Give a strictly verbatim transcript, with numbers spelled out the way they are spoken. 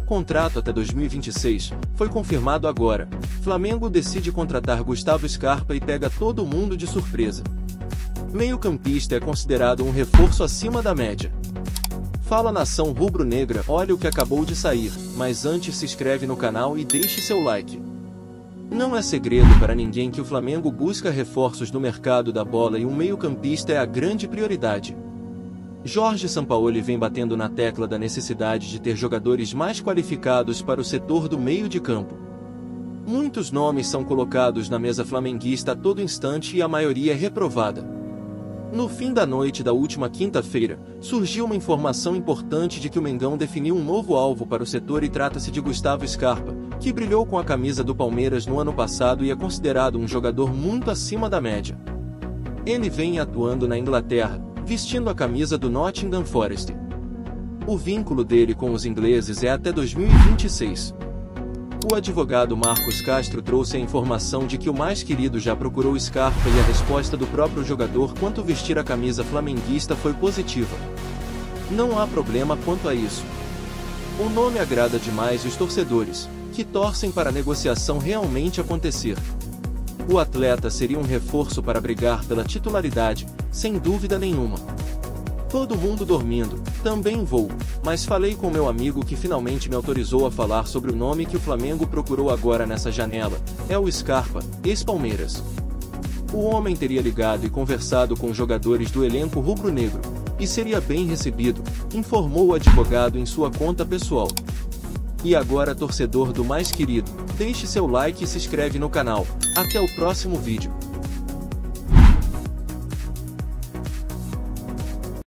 Contrato até dois mil e vinte e seis, foi confirmado agora. Flamengo decide contratar Gustavo Scarpa e pega todo mundo de surpresa. Meio-campista é considerado um reforço acima da média. Fala nação rubro-negra, olha o que acabou de sair, mas antes se inscreve no canal e deixe seu like. Não é segredo para ninguém que o Flamengo busca reforços no mercado da bola e um meio-campista é a grande prioridade. Jorge Sampaoli vem batendo na tecla da necessidade de ter jogadores mais qualificados para o setor do meio de campo. Muitos nomes são colocados na mesa flamenguista a todo instante e a maioria é reprovada. No fim da noite da última quinta-feira, surgiu uma informação importante de que o Mengão definiu um novo alvo para o setor e trata-se de Gustavo Scarpa, que brilhou com a camisa do Palmeiras no ano passado e é considerado um jogador muito acima da média. Ele vem atuando na Inglaterra, vestindo a camisa do Nottingham Forest. O vínculo dele com os ingleses é até dois mil e vinte e seis. O advogado Marcos Castro trouxe a informação de que o mais querido já procurou Scarpa e a resposta do próprio jogador quanto vestir a camisa flamenguista foi positiva. Não há problema quanto a isso. O nome agrada demais os torcedores, que torcem para a negociação realmente acontecer. O atleta seria um reforço para brigar pela titularidade, sem dúvida nenhuma. Todo mundo dormindo, também vou, mas falei com meu amigo que finalmente me autorizou a falar sobre o nome que o Flamengo procurou agora nessa janela, é o Scarpa, ex-Palmeiras. O homem teria ligado e conversado com jogadores do elenco rubro-negro, e seria bem recebido, informou o advogado em sua conta pessoal. E agora, torcedor do mais querido, deixe seu like e se inscreve no canal. Até o próximo vídeo.